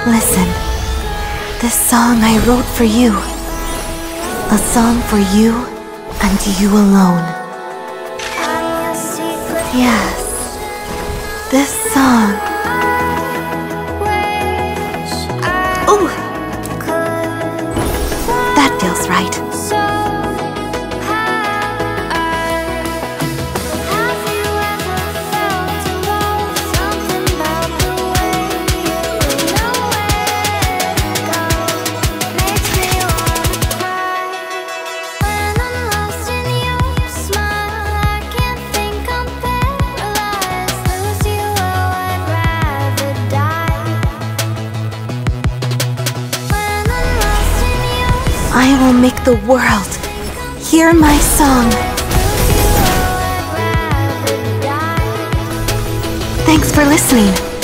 Listen, this song I wrote for you. A song for you and you alone. Yes, this song. Ooh! That feels right. I will make the world hear my song. Thanks for listening.